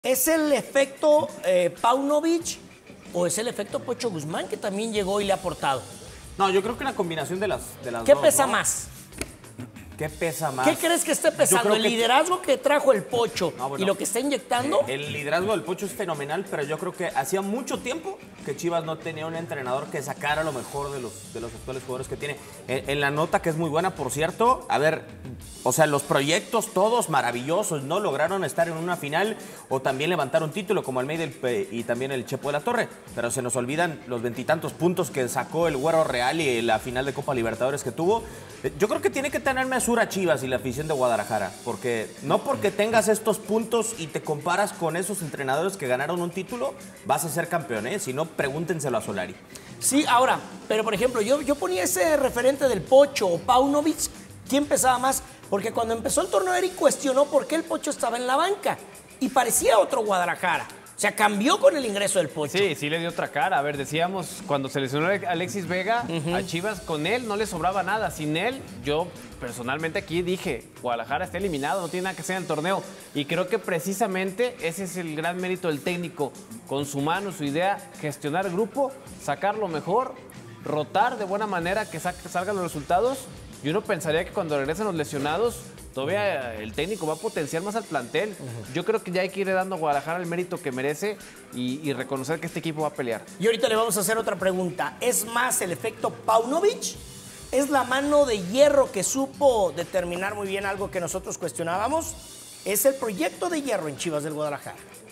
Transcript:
¿Es el efecto Paunovic o es el efecto Pocho Guzmán que también llegó y le ha aportado? No, yo creo que una combinación de las ¿Qué dos, pesa ¿no? más? ¿Qué pesa más? ¿Qué crees que esté pesando? ¿El liderazgo que trajo el Pocho y lo que está inyectando? El liderazgo del Pocho es fenomenal, pero yo creo que hacía mucho tiempo que Chivas no tenía un entrenador que sacara lo mejor de los actuales jugadores que tiene. En la nota, que es muy buena, por cierto, a ver, o sea, los proyectos todos maravillosos, no lograron estar en una final o también levantar un título como Almeida y también el Chepo de la Torre, pero se nos olvidan los veintitantos puntos que sacó el Güero Real y la final de Copa Libertadores que tuvo. Yo creo que tiene que tener mesura Chivas y la afición de Guadalajara, porque no porque tengas estos puntos y te comparas con esos entrenadores que ganaron un título, vas a ser campeón, ¿eh? Si no, pregúntenselo a Solari. Sí, ahora, pero por ejemplo, yo ponía ese referente del Pocho o Paunovic, ¿quién pesaba más? Porque cuando empezó el torneo, Eric cuestionó por qué el Pocho estaba en la banca y parecía otro Guadalajara. O sea, cambió con el ingreso del Pocho. Sí, sí le dio otra cara. A ver, decíamos, cuando se lesionó a Alexis Vega, a Chivas, con él no le sobraba nada. Sin él, yo personalmente aquí dije, Guadalajara está eliminado, no tiene nada que hacer en el torneo. Y creo que precisamente ese es el gran mérito del técnico. Con su mano, su idea, gestionar el grupo, sacar lo mejor, rotar de buena manera, que salgan los resultados. Y uno pensaría que cuando regresen los lesionados, todavía el técnico va a potenciar más al plantel. Yo creo que ya hay que ir dando a Guadalajara el mérito que merece y reconocer que este equipo va a pelear. Y ahorita le vamos a hacer otra pregunta. ¿Es más el efecto Paunovic? ¿Es la mano de hierro que supo determinar muy bien algo que nosotros cuestionábamos? ¿Es el proyecto de hierro en Chivas del Guadalajara?